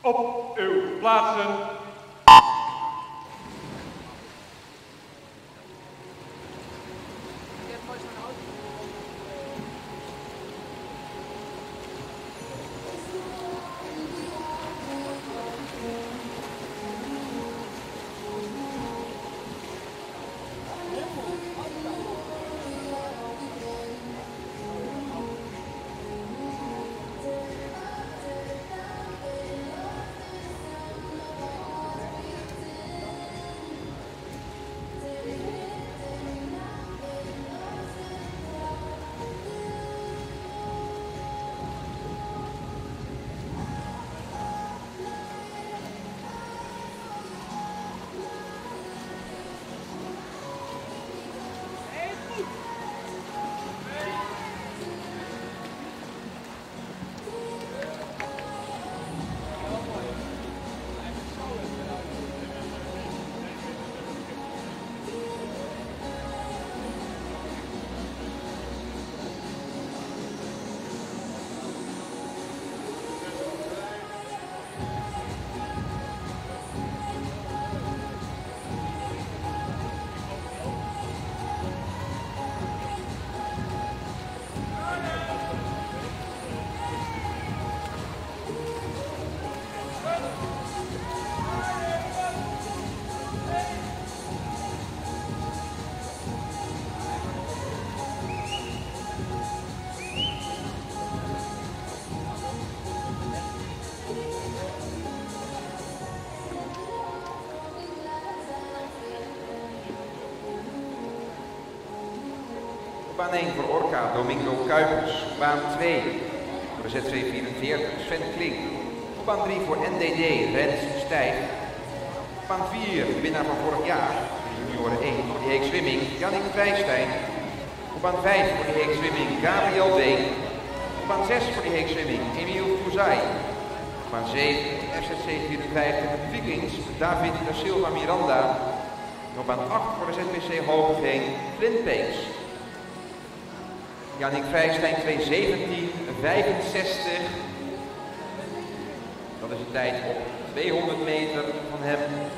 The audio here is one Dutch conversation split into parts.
Op uw plaatsen. Baan 1 voor Orca, Domingo Kuipers. Baan 2 voor de Z244, Sven Klink. Baan 3 voor NDD, Rens Stijf. Baan 4, de winnaar van vorig jaar, junior 1 voor de Heek Swimming, Jannik Vrijstein. Op baan 5 voor de Heek Swimming, Gabriel Been. Op baan 6 voor de Heek Swimming, Emiel Fouzai. Op baan 7, FZC 54, Vikings, David da Silva Miranda. En op baan 8 voor de ZPC Hogeveen, Flint Pees. Jannik Vrijstein 2:17:65. Dat is een tijd op 200 meter van hem.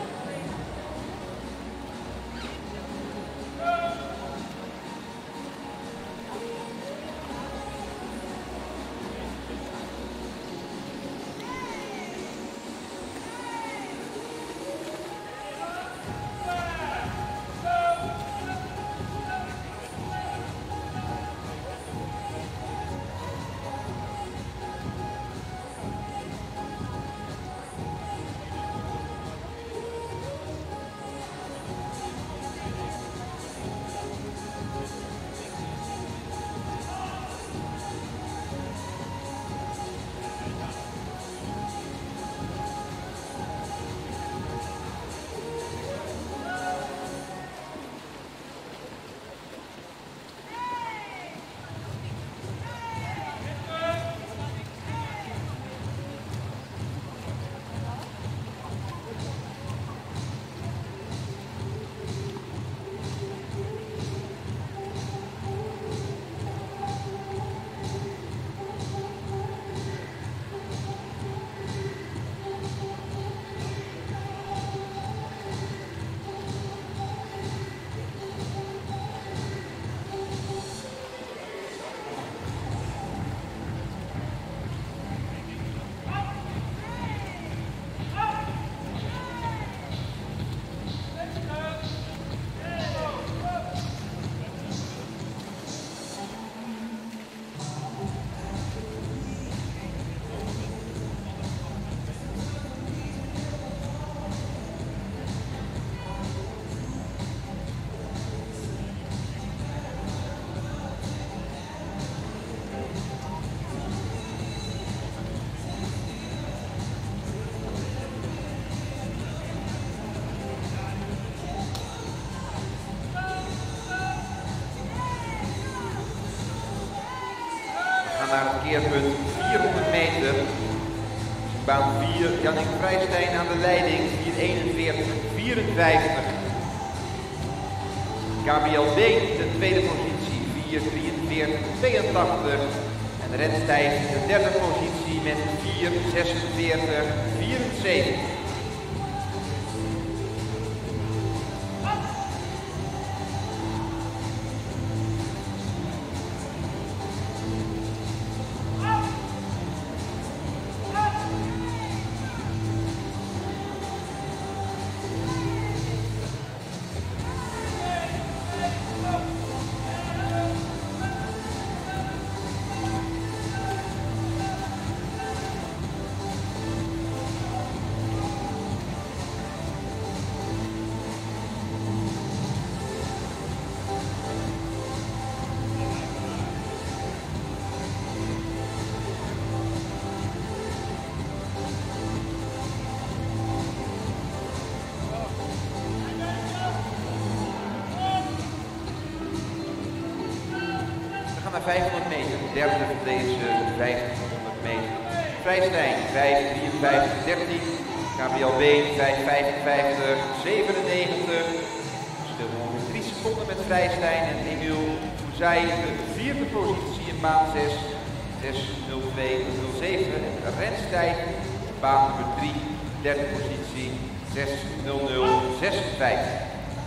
Naar het keerpunt 400 meter. Baan 4, Jannik Vrijstein aan de leiding, 4:41:54. Gabriel Been de tweede positie, 4:43:82. En Rens Stijf in de derde positie met 4:46:74. Naar 500 meter, derde van deze 1500 meter. Vrijstijn 5:53:13, Gabriel Been 5:55:97. Verschil ongeveer 3 seconden met Vrijstijn en Emiel Touzij in de vierde positie in baan 6, 6:02:07. Rens Stijf, baan nummer 3, derde positie, 6:00:56.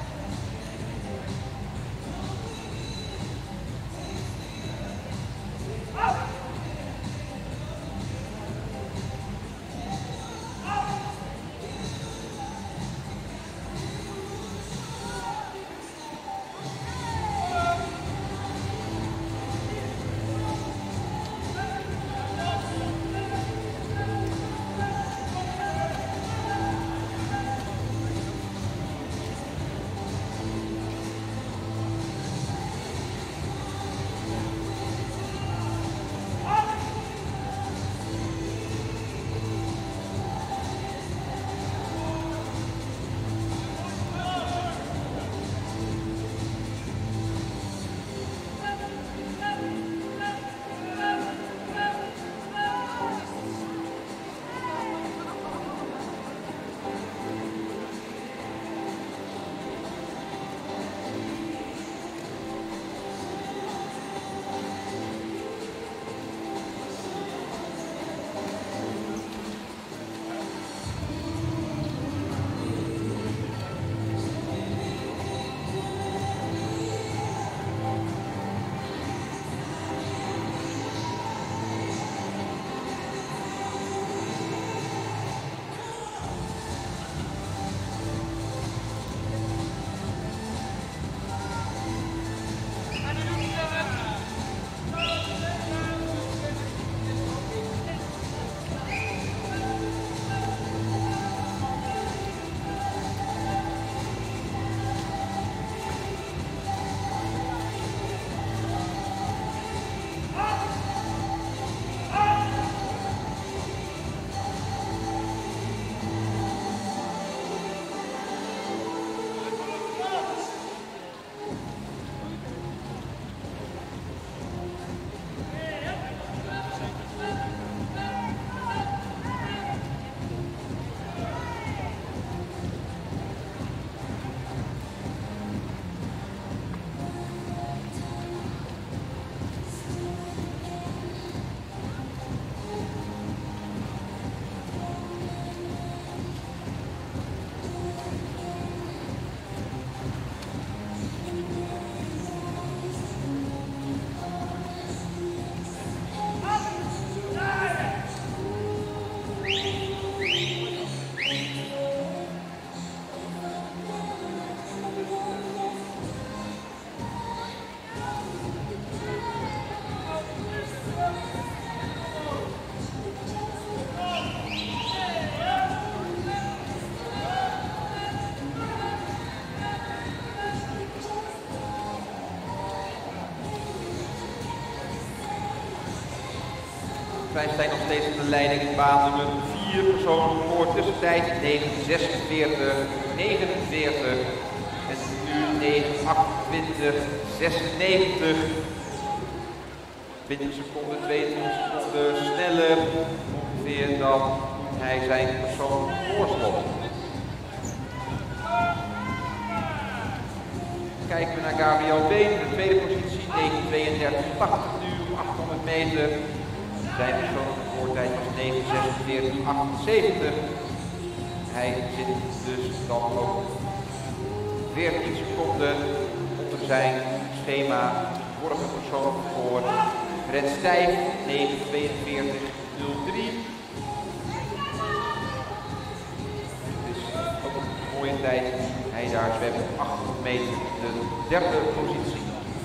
Vrijstijn nog steeds in de leiding in baan nummer 4, persoonlijk record, tussentijd 9:46:49 en nu 9:28:96. 20 seconden, 22 seconden sneller ongeveer dan hij zijn persoonlijk record. Kijken we naar Gabriel Been, de tweede positie, 9:32:80 nu op 800 meter. Zijn persoonlijke recordtijd was 9:46:78. Hij zit dus dan ook 14 seconden onder zijn schema. Vorige persoonlijk record. Red Stijf 9:42:03. Het is ook een mooie tijd. Hij daar zwemt 800 meter de derde positie.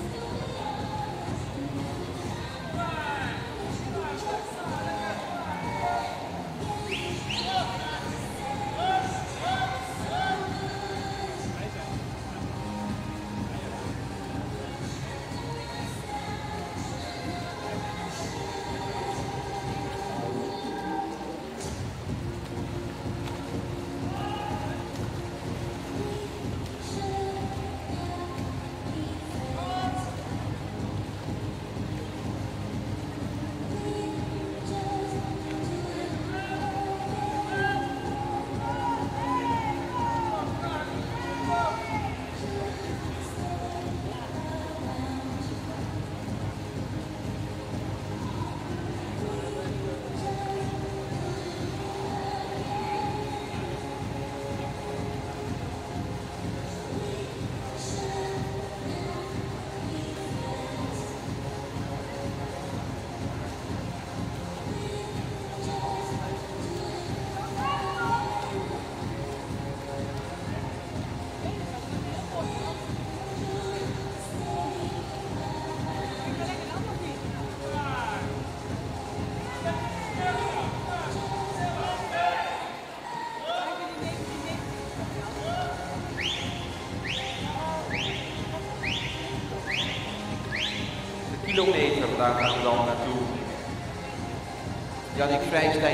Kilometer, daar gaan we dan naartoe. Jannik Vrijstein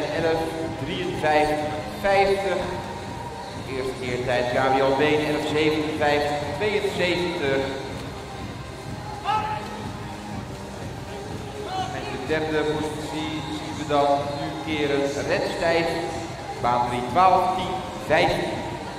11:53:50. Eerste keertijd Gabriel Been 11:57:72. En de derde positie zien we dan nu keren Red Stijf. Baan 3 12:10:15.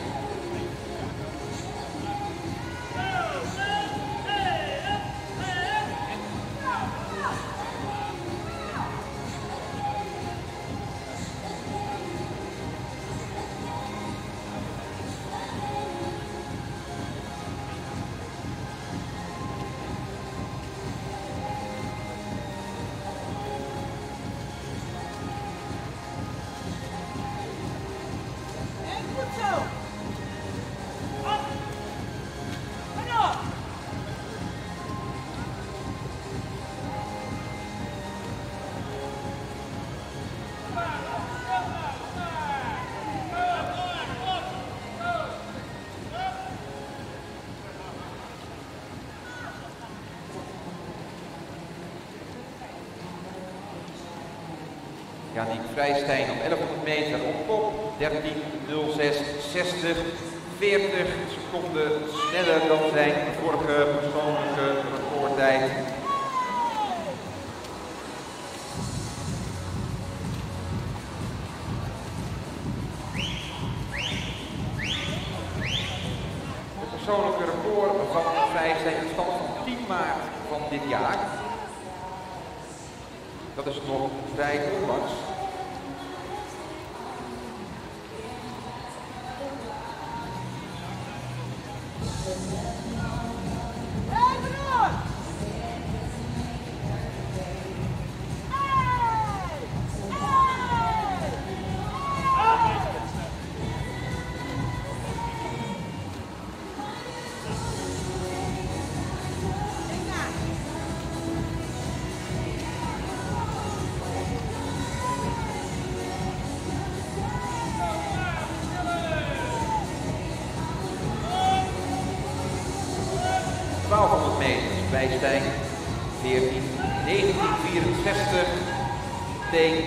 Jannik Vrijstein op 1100 meter op kop, 13:06:60, 40 seconden sneller dan zijn vorige persoonlijke recordtijd. De persoonlijke record van Vrijstein in stand van 10 maart van dit jaar. Dat is nog vrij onlangs. Vrijstein 14:19:64, Teen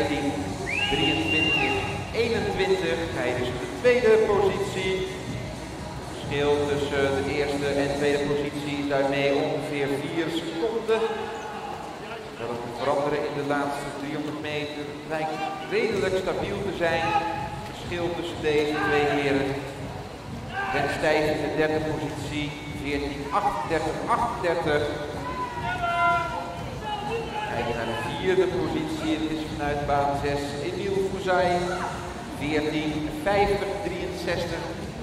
14:23:21. Hij is op de tweede positie. Het verschil tussen de eerste en tweede positie is daarmee ongeveer 4 seconden. Dat het moet veranderen in de laatste 300 meter. Het lijkt redelijk stabiel te zijn. Het verschil tussen deze twee heren. Red Stijf in de derde positie. 14:38:38. Kijken naar de vierde positie. Het is vanuit baan 6 Emile Fouzay. 14:50:63.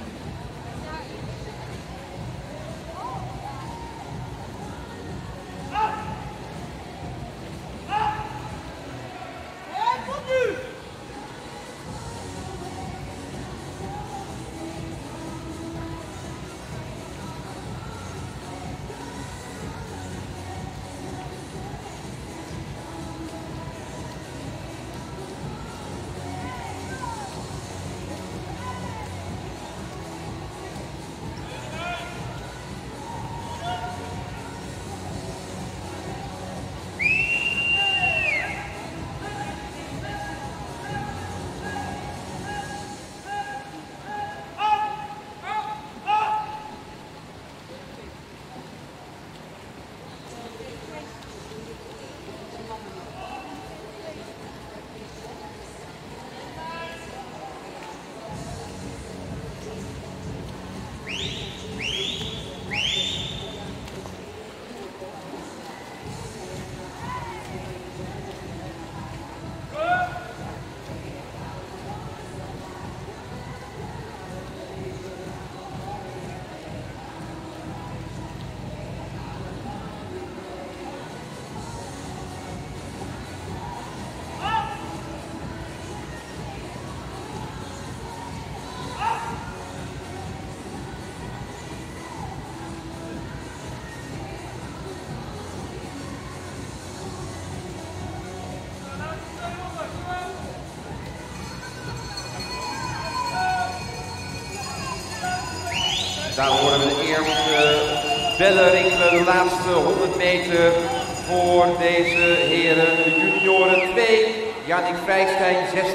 Daar horen we de eerste bellen rinkelen, de laatste 100 meter voor deze heren. De junioren 2, Yannick Vrijstein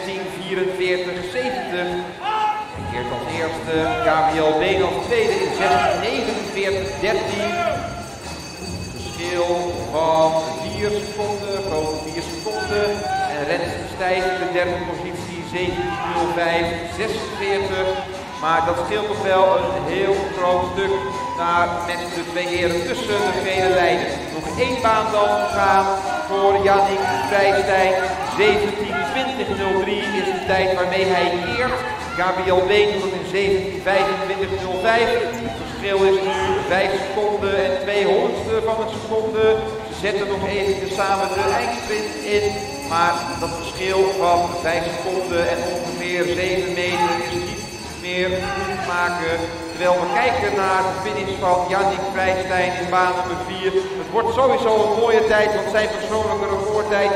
16:44:70. Keert als eerste, Gabriel Been als tweede in 16:49:13. Verschil van 4 seconden, grote 4 seconden. En Rens Stijf in de derde positie 17:05:46. Maar dat scheelt toch wel een heel groot stuk naar met de twee heren tussen de gele lijnen. Nog 1 baan dan gaan voor Yannick Vrijstein. 17:20:03 is de tijd waarmee hij keert. Gabriel Been doet het in 17:25:05. Het verschil is nu 5 seconden en 200ste van een seconde. Ze zetten nog even samen de eindsprint in. Maar dat verschil van 5 seconden en ongeveer 7 meter is niet meer goed maken. Terwijl we kijken naar de finish van Yannick Vrijstein in baan nummer 4. Het wordt sowieso een mooie tijd, want zijn persoonlijke recordtijd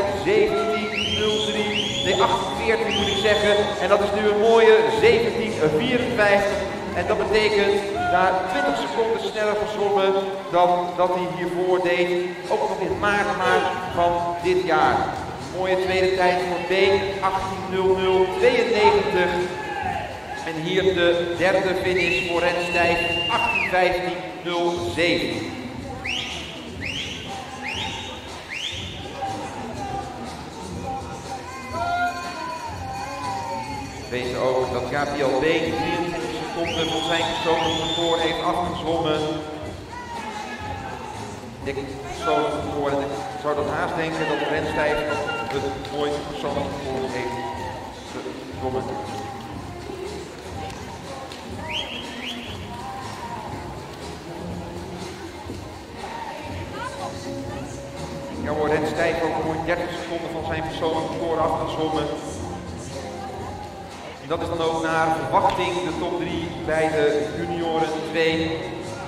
17:03, moet ik zeggen. En dat is nu een mooie 17:54. En dat betekent daar 20 seconden sneller gezwommen dan dat hij hiervoor deed. Ook nog in maart van dit jaar. Mooie tweede tijd voor B, 18:00:92. En hier de derde finish voor Rens Stijf, 18:15:07. Weet ook dat Gabriel Been 23 seconden van zijn persoonlijk record heeft afgezwommen. Ik zou dat haast denken dat Rens Stijf het mooiste persoonlijk record heeft gezwommen. Ja hoor, Rens Stijf ook mooi 30 seconden van zijn persoonlijk record afgezwommen. En dat is dan ook naar verwachting de top 3 bij de junioren 2.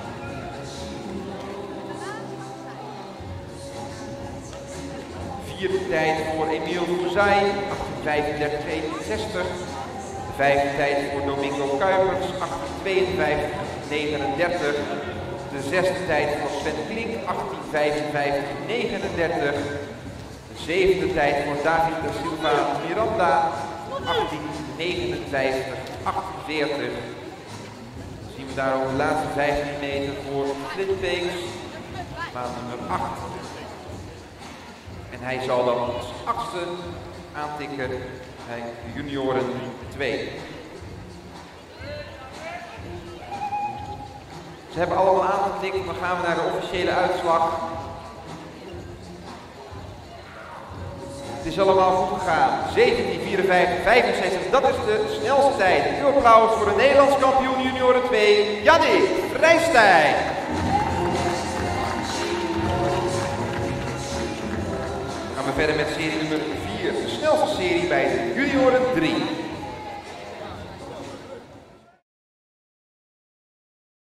Vierde tijd voor Emile Fouzay, 18:35:61. De vijfde tijd voor Domingo Kuipers, 18:52:39. De zesde tijd voor Sven Klink, 18:55:39. De zevende tijd voor David da Silva Miranda, 18:59:48. Zien we daar ook de laatste 15 meter voor Flint Peeks, baan nummer 8. En hij zal dan als 8e aantikken bij de junioren 2. Ze hebben allemaal aangetikt, dan gaan we naar de officiële uitslag. Het is allemaal goed gegaan. 17:54, 65, dat is de snelste tijd. Uw applaus voor de Nederlands kampioen junioren 2, Jannik Vrijstijn. Dan gaan we verder met serie nummer 4, de snelste serie bij de junioren 3.